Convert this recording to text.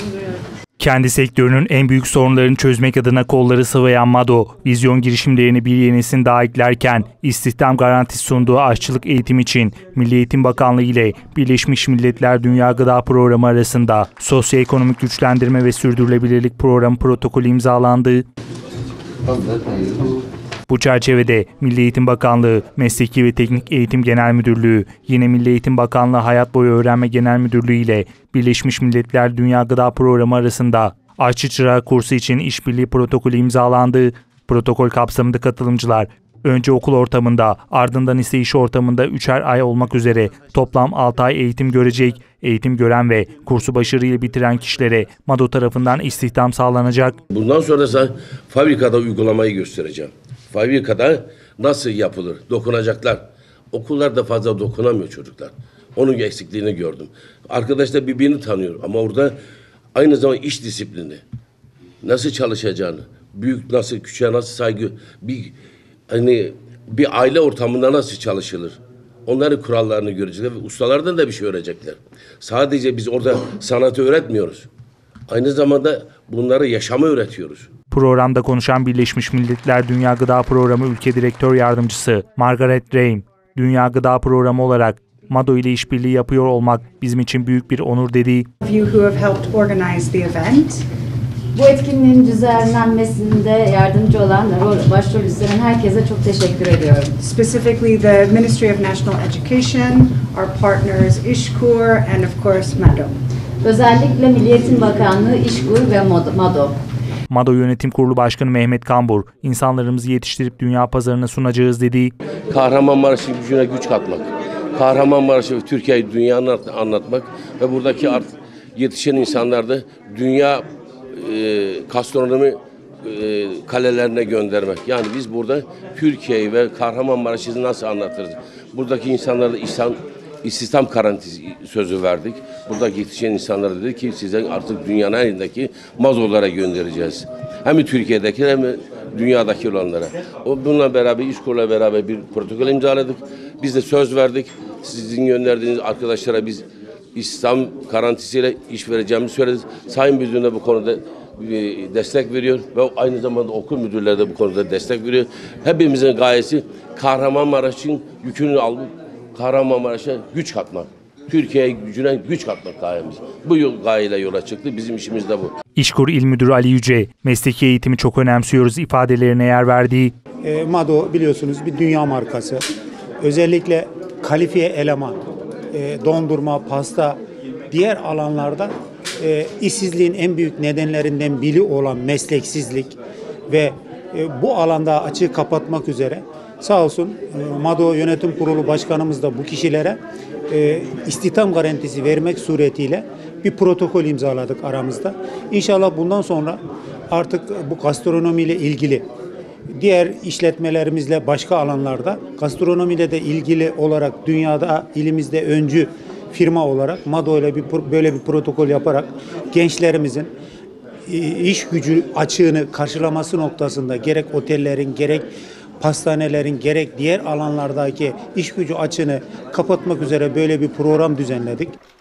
duyuyorum. Kendi sektörünün en büyük sorunlarını çözmek adına kolları sıvayan Mado, vizyon girişimlerini bir yenisini daha eklerken istihdam garantisi sunduğu aşçılık eğitim için Milli Eğitim Bakanlığı ile Birleşmiş Milletler Dünya Gıda Programı arasında Sosyoekonomik Güçlendirme ve Sürdürülebilirlik Programı protokolü imzalandı. Bu çerçevede Milli Eğitim Bakanlığı, Mesleki ve Teknik Eğitim Genel Müdürlüğü, yine Milli Eğitim Bakanlığı Hayat Boyu Öğrenme Genel Müdürlüğü ile Birleşmiş Milletler Dünya Gıda Programı arasında aşçı çırağı kursu için işbirliği protokolü imzalandı. Protokol kapsamında katılımcılar önce okul ortamında, ardından ise iş ortamında 3'er ay olmak üzere toplam 6 ay eğitim görecek. Eğitim gören ve kursu başarıyla bitiren kişilere Mado tarafından istihdam sağlanacak. Bundan sonra da fabrikada uygulamayı göstereceğim. Fabrikada nasıl yapılır? Dokunacaklar. Okullarda fazla dokunamıyor çocuklar. Onun eksikliğini gördüm. Arkadaşlar birbirini tanıyor ama orada aynı zamanda iş disiplini. Nasıl çalışacağını, büyük nasıl, küçüğe nasıl saygı, bir aile ortamında nasıl çalışılır? Onların kurallarını görecekler ve ustalardan da bir şey öğrenecekler. Sadece biz orada sanatı öğretmiyoruz. Aynı zamanda bunları yaşamı öğretiyoruz. Programda konuşan Birleşmiş Milletler Dünya Gıda Programı Ülke Direktör Yardımcısı Margaret Reim, Dünya Gıda Programı olarak Mado ile işbirliği yapıyor olmak bizim için büyük bir onur dedi. Bu etkinliğin düzenlenmesinde yardımcı olan başrol üstlenen herkese çok teşekkür ediyorum. Specifically the Ministry of National Education, our partners İşkur and of course Mado. Özellikle Milli Eğitim Bakanlığı, İşkur ve Mado. Mado Yönetim Kurulu Başkanı Mehmet Kambur, insanlarımızı yetiştirip dünya pazarına sunacağız dedi. Kahramanmaraş'ın gücüne güç katmak, Kahramanmaraş'ı ve Türkiye'yi dünyaya anlatmak ve buradaki yetişen insanlar da dünya gastronomi kalelerine göndermek. Yani biz burada Türkiye'yi ve Kahramanmaraş'ı nasıl anlatırız? Buradaki insanlara da istihdam garantisi sözü verdik. Buradaki yetişen insanlara dedi ki size artık dünyanın her yerindeki Madolara göndereceğiz. Hem Türkiye'deki hem dünyadaki olanlara. Bununla beraber İşkur'la beraber bir protokol imzaladık. Biz de söz verdik. Sizin gönderdiğiniz arkadaşlara biz İstihdam garantisiyle iş vereceğimizi söyledik. Sayın Müdürüm de bu konuda destek veriyor ve aynı zamanda okul müdürleri de bu konuda destek veriyor. Hepimizin gayesi Kahramanmaraş'ın yükünü alıp Kahramanmaraş'a güç katmak. Türkiye gücüne güç katmak gayemiz. Bu gayeyle yola çıktı. Bizim işimiz de bu. İşkur İl Müdürü Ali Yüce, mesleki eğitimi çok önemsiyoruz ifadelerine yer verdi. Mado biliyorsunuz bir dünya markası. Özellikle kalifiye eleman, dondurma, pasta, diğer alanlarda işsizliğin en büyük nedenlerinden biri olan mesleksizlik ve bu alanda açığı kapatmak üzere sağ olsun Mado Yönetim Kurulu Başkanımız da bu kişilere istihdam garantisi vermek suretiyle bir protokol imzaladık aramızda. İnşallah bundan sonra artık bu gastronomiyle ilgili diğer işletmelerimizle başka alanlarda gastronomiyle de ilgili olarak dünyada ilimizde öncü firma olarak Mado ile böyle bir protokol yaparak gençlerimizin iş gücü açığını karşılaması noktasında gerek otellerin gerek pastanelerin gerek diğer alanlardaki iş gücü açığını kapatmak üzere böyle bir program düzenledik.